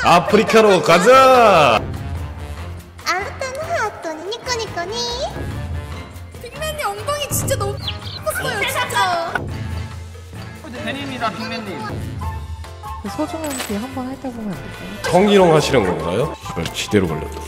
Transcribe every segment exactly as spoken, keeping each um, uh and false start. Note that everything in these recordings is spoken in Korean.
아프리카로 가자. 아무튼 하였더니 니꺼니꺼니. 빅맨님 엉덩이 진짜 너무 컸어요 진짜. 팬입니다 빅맨님. 소중한 게 한 번 할 때 보면 안 될까요? 성희롱 하시는 건가요? 이걸 지대로 걸렸다.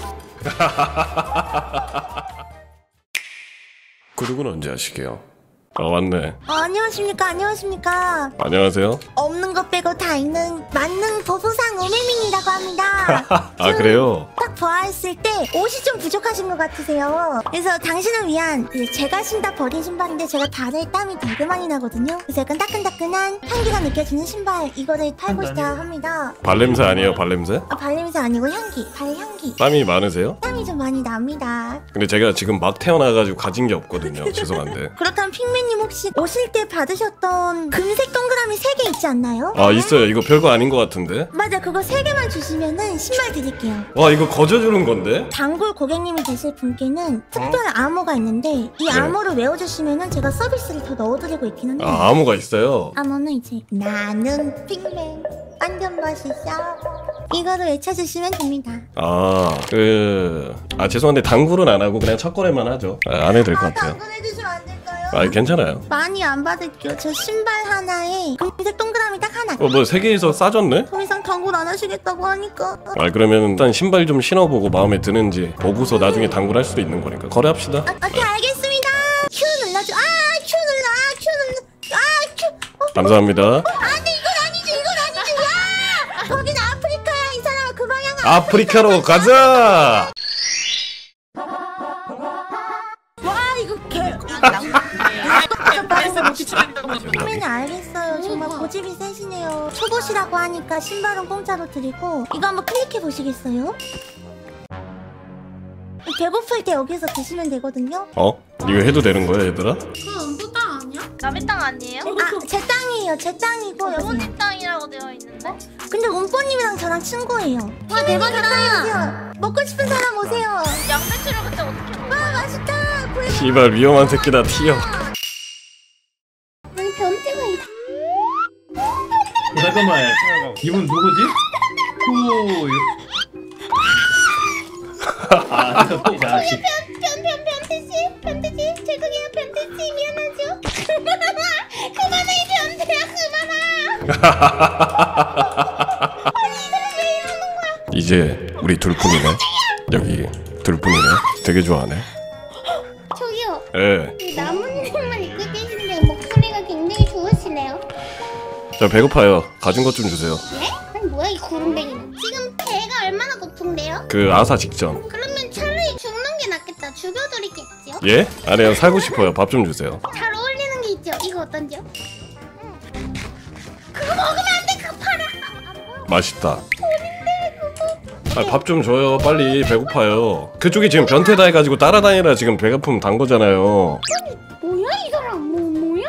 구독은 언제 하시게요? 아 맞네. 어, 안녕하십니까 안녕하십니까. 안녕하세요. 없는 것 빼고 다 있는 만능 보부상 오메민이라고 합니다. 아 그래요? 딱 보아했을 때 옷이 좀 부족하신 것 같으세요. 그래서 당신을 위한 그 제가 신다 버린 신발인데 제가 발에 땀이 되게 많이 나거든요. 그래서 약간 따끈따끈한 향기가 느껴지는 신발 이거를 팔고 싶다 합니다. 발냄새 아니에요 발냄새? 아, 발냄새 아니고 향기, 발 향기. 땀이 많으세요? 땀이 좀 많이 납니다. 근데 제가 지금 막 태어나가지고 가진 게 없거든요. 죄송한데. 그렇다면 핑맨님 혹시 오실 때 받으셨던 금색 동그라미 세 개 있지 않나요? 아 있어요. 이거 별거 아닌 것 같은데? 맞아, 그거 세 개만 주시면은 신발 드릴게요. 와 이거 거저주는 건데? 단골 고객님이 되실 분께는 특별한 암호가 있는데 이 네. 암호를 외워주시면은 제가 서비스를 더 넣어드리고 있기는 해요. 아 암호가 있어요? 암호는 이제 나는 핑맨 완전 멋있어 이거를 외쳐주시면 됩니다. 아 그... 아 죄송한데 당구는 안 하고 그냥 첫 거래만 하죠. 아, 안 해도 될 것 같아요. 당근해주시면 안 될까요? 아 괜찮아요. 많이 안 받을게요. 저 신발 하나에 금색 동그라미 딱 하나. 어 뭐 세 개에서 싸졌네? 더 이상 당근 안 하시겠다고 하니까. 아 그러면 일단 신발 좀 신어보고 마음에 드는지 보고서 나중에 당구를 할 수도 있는 거니까 거래합시다. 아, 오케이 알겠습니다. 큐 눌러줘. 아 큐 눌러. 아 큐 눌러. 아 큐. 어, 감사합니다. 어, 안돼 이건 아니지 이건 아니지. 야 거긴 아프리카야 이 사람아 그 방향. 아프리카로 가자. 와 이거 개. 핑맨이 알겠어요. 정말 고집이 세시네요. 초보시라고 하니까 신발은 공짜로 드리고 이거 한번 클릭해 보시겠어요? 배고플 때 여기서 드시면 되거든요. 어? 이거 해도 되는 거야 얘들아? 그거 음부 땅 아니야? 남의 땅 아니에요? 아 제 땅이에요. 제 땅이고 여기. 부모님 땅이라고 되어 있는데? 근데 운뽀님이랑 저랑 친구예요. 와 대박이다. 먹고 싶은 사람 오세요. 양배추를 그때 어떻게 먹어? 와 맛있다. 구해. 씨발 위험한 새끼다 튀어. 여기 변태가 있다. 잠깐만. 이분 누구지? 후. 아, 이 자식. 변변 변태씨 변태씨 죄송해요 변태씨 미안하죠. 그만해 이 변태야 그만아. 아니 이 사람 왜 이러는 거야? 이제 우리 둘뿐이네. 여기 둘뿐이네. 되게 좋아하네. 저기요. 예. 나뭇잎만 입고 계신데 목소리가 굉장히 좋으시네요. 저 배고파요. 가진 것 좀 주세요. 예? 아니 뭐야 이 구름뱅이는. 지금 배가 얼마나 고픈데요? 그 아사 직전. 그러면 차라리 죽는 게 낫겠다. 죽여드리겠죠? 예? 아니요 살고 싶어요. 밥 좀 주세요. 잘 어울리는 게 있죠? 이거 어떤지요? 그거 먹으면 안 돼! 그거 팔아! 맛있다. 아, 밥 좀 줘요. 빨리 배고파요. 그쪽이 지금 변태다 해가지고 따라다니라 지금 배고픔 단 거잖아요. 뭐야 이 사람? 뭐 뭐야?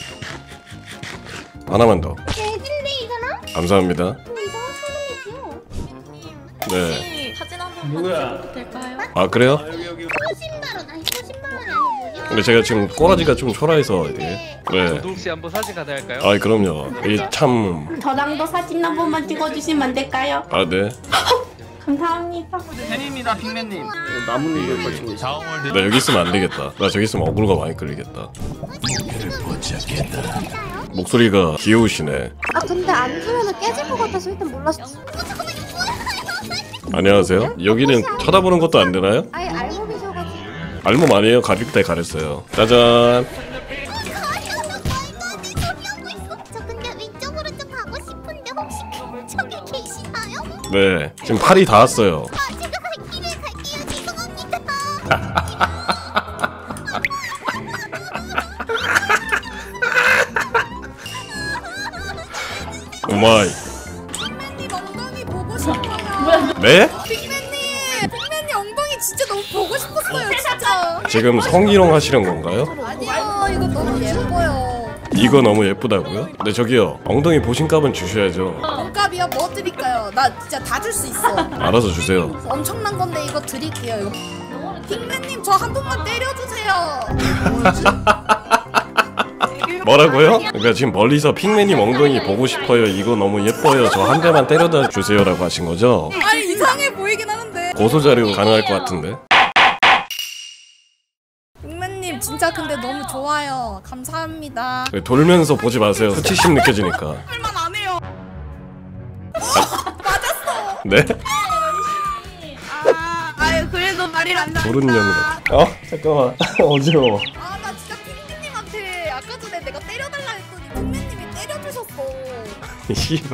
하나만 더. 개진데 이 사람? 감사합니다. 뭐 이상한 사람이지요? 네. 혹시 사진 한 번만 누구야? 찍어도 될까요? 아 그래요? 소신발언 아니 소신발언이 아니 뭐지? 근데 제가 지금 꼬라지가 좀 초라해서 이게. 네. 조동씨 한번 사진 가능할까요? 아 그럼요. 이 참. 저랑도 사진 한 번만 찍어주시면 안 될까요? 아 네. 감사합니다. 팬입니다 빅맨님. 나뭇잎을 걸치고 있어. 나 여기 있으면 안 되겠다. 나 저기 있으면 어글가 많이 끌리겠다. 목소리가 귀여우시네. 아 근데 안 주면은 깨질 것 같아서 일단 몰랐어. 안녕하세요. 여기는 쳐다보는 것도 안 되나요? 아예 알고 계셔가지고. 알몸 아니에요. 가릴 때 가렸어요. 짜잔. 저 근데 위쪽으로 좀 가고 싶은데 혹시 저기 계시나요? 네. 지금 팔이 닿았어요. 아 제가 갈 길을 갈게요. 죄송합니다. 오마이. 빅맨님 엉덩이 보고 싶어요. 네? 빅맨님 빅맨님 엉덩이 진짜 너무 보고 싶었어요 진짜. 지금 성희롱 하시는 건가요? 아니요 이거 너무 예뻐요. 이거 너무 예쁘다고요? 근데 저기요. 엉덩이 보신값은 주셔야죠. 몸값이요? 뭐 드릴까요? 나 진짜 다 줄 수 있어. 알아서 주세요. 엄청난 건데 이거 드릴게요. 빅맨님 저 한 번만 때려주세요. 뭐라고요? 그러니까 지금 멀리서 핑맨님 엉덩이 보고 싶어요. 이거 너무 예뻐요. 저 한 대만 때려다 주세요라고 하신 거죠? 아니 이상해 보이긴 하는데. 고소 자료 가능할 것 같은데. 빅맨님 진짜 근데 너무 좋아요. 감사합니다. 돌면서 보지 마세요. 수치심 느껴지니까. 할만 안 해요. 네? 아, 아유 그래도 말이 안 나. 모르는 년 같아. 어? 잠깐만. 어지러워. 아 나 진짜 빅맨님한테 아까 전에 내가 때려달라 했더니 빅맨님이 때려주셨어. 씨발.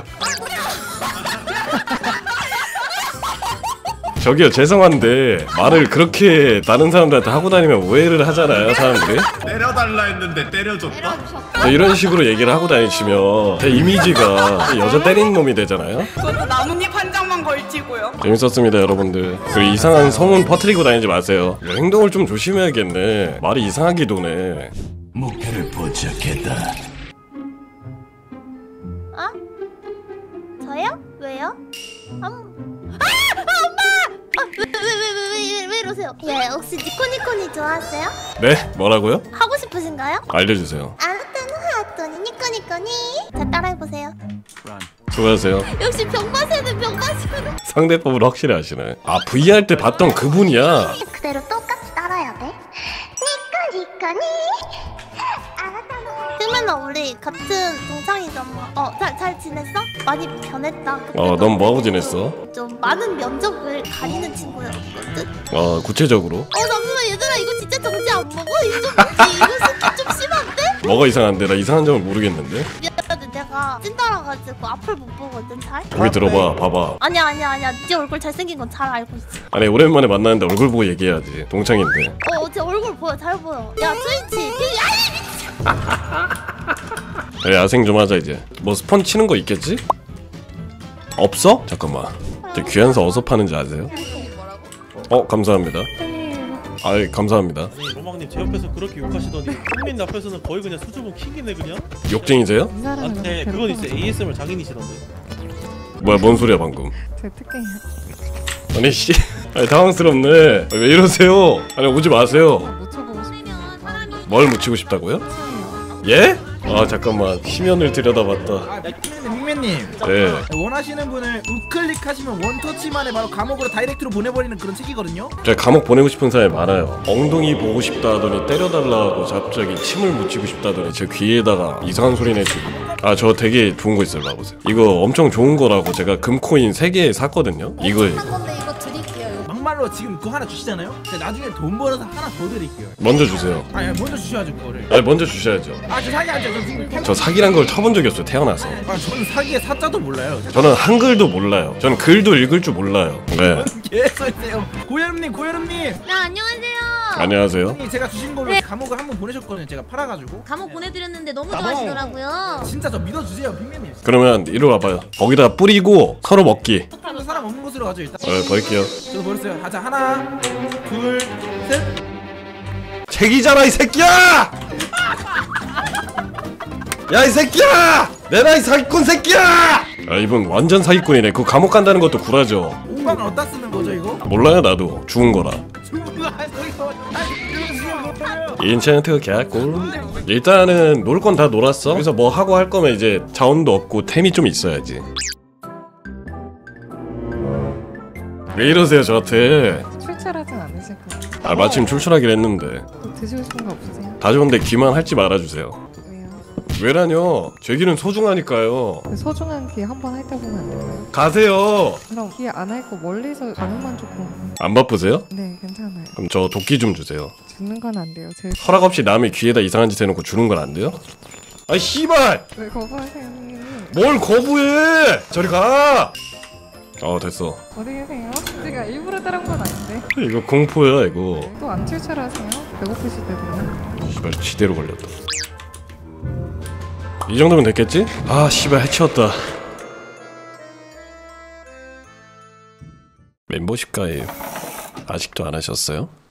저기요, 죄송한데 말을 그렇게 다른 사람들한테 하고 다니면 오해를 하잖아요, 사람들이. 때려달라 했는데 때려줬다? 저 이런 식으로 얘기를 하고 다니시면 제 이미지가 여자 때리는 놈이 되잖아요. 그것도 나뭇잎 한 장만 걸치고요. 재밌었습니다, 여러분들. 그 이상한 소문 퍼뜨리고 다니지 마세요. 행동을 좀 조심해야겠네. 말이 이상하게 도네. 목표를 포착했다. 어? 저요? 왜요? 음. 아! 엄마! 아, 왜, 왜, 왜, 왜, 왜, 왜 이러세요? 예, 혹시 니코니코니 좋아하세요? 네? 뭐라고요? 하고 싶으신가요? 알려주세요. 아무튼 하였더니 니코니코니. 자, 따라해보세요. 수고하세요. 역시 병맛에는 병맛이구나. 상대법을 확실히 아시네. 아, 브이 할 때 봤던 그분이야. 그대로 똑같이 따라야 돼. 니코니코니. 핑맨아 우리 같은 동창이잖아. 어, 잘, 잘 지냈어? 많이 변했다. 어, 넌 뭐하고 지냈어? 좀 많은 면접을 가리는 친구였거든. 어, 구체적으로. 어 잠시만 얘들아 이거 진짜 정지 안 먹어? 이거 좀 뭐지? 이거 새끼 좀 심한데? 뭐가 이상한데? 나 이상한 점을 모르겠는데? 미안한데 내가 찐따라가지고 앞을 못 보거든 잘? 여기 들어봐, 봐봐. 아니야 아니야 아니야 네 얼굴 잘생긴 건 잘 알고 있어. 아니, 오랜만에 만났는데 얼굴 보고 얘기해야지. 동창인데. 어 제 얼굴 보여 잘 보여. 야 트위치 되게 아이 미친. 야, 야생 좀 하자 이제. 뭐 스폰 치는 거 있겠지? 없어? 잠깐만. 저 귀한서 어디서 파는지 아세요? 어, 감사합니다. 아이, 감사합니다. 아니 로망님 제 옆에서 그렇게 욕하시더니 핑맨 앞에서는 거의 그냥 수줍은 킥이네 그냥. 욕쟁이세요? 이 사람은 나한테 너무 그건 있어. 괴롭혀서 에이에스엠알 장인이시던데. 뭐야, 뭔 소리야 방금. 제 특갱이야. 아니 씨, 아니 당황스럽네. 왜 이러세요? 아니 오지 마세요. 묻혀보고 싶으면 뭘 묻히고 싶다고요? 예? 아 잠깐만, 시면을 들여다봤다. 아, 빅맨님, 네. 원하시는 분을 우클릭하시면 원터치만에 바로 감옥으로 다이렉트로 보내버리는 그런 책이거든요. 제가 감옥 보내고 싶은 사람이 많아요. 엉덩이 보고 싶다 하더니 때려달라고 갑자기 침을 묻히고 싶다 하더니 제 귀에다가 이상한 소리 내시고. 아, 저 되게 좋은 거 있어요. 봐보세요. 이거 엄청 좋은 거라고 제가 금코인 세 개 샀거든요. 이거 한 건데 이거 드릴게요. 막말로 지금 그거 하나 주시잖아요. 제가 나중에 돈 벌어서 하나 더 드릴게요. 먼저 주세요. 아니 먼저 주셔야죠 그거를. 아니 먼저 주셔야죠. 아 저 사기 하죠. 저 지금 저 사기란 걸 쳐본 적이 없어요, 태어나서. 아 저는 사기의 사자도 몰라요. 저는 한글도 몰라요. 저는 글도 읽을 줄 몰라요. 네. 개소리세요. 고여름님, 고여름님. 네 안녕하세요. 안녕하세요. 형님 제가 주신 걸로 감옥을 한 번 보내셨거든요. 제가 팔아가지고. 감옥 보내드렸는데 너무 좋아하시더라고요. 진짜 저 믿어주세요, 빅맨님. 그러면 이리 와봐요. 거기다 뿌리고 서로 먹기. 한 사람 없는 곳으로 가죠 일단. 어, 버릴게요. 저도 버렸어요. 가자 하나, 둘, 셋. 책이잖아 이 새끼야! 야 이 새끼야! 내라 이 사기꾼 새끼야! 아, 이분 완전 사기꾼이네. 그 감옥 간다는 것도 굴하죠. 오방을 어디다 쓰는 거죠 이거? 몰라요, 나도. 죽은 거라. 인챈트 개꿀. 일단은 놀 건 다 놀았어. 그래서 뭐 하고 할 거면 이제 자원도 없고 템이 좀 있어야지. 왜 이러세요 저한테? 출출하진 않으실 것 같아요. 아, 마침 출출하긴 했는데. 또 드시고 싶은 거 없으세요? 다 좋은데 귀만 할지 말아주세요. 왜요? 왜라뇨? 제 귀는 소중하니까요. 그 소중한 기회 한 번 할 때 보면 안 될까요? 가세요. 그럼 기회 안 할거 멀리서 반응만 조금. 안 바쁘세요? 네, 괜찮아요. 그럼 저 도끼 좀 주세요. 주는 건 안 돼요. 제 허락 없이 남의 귀에다 이상한 짓 해놓고 주는 건 안 돼요? 아이 씨발! 왜 거부하세요, 형님? 뭘 거부해! 저리 가! 어, 됐어. 어디 계세요? 제가 일부러 따른 건 아닌데. 이거 공포야 이거. 또 안 출출하세요? 배고프실 때 되면? 씨발 지대로 걸렸다. 이 정도면 됐겠지? 아 씨발 해치웠다. 멤버십 가입 아직도 안 하셨어요?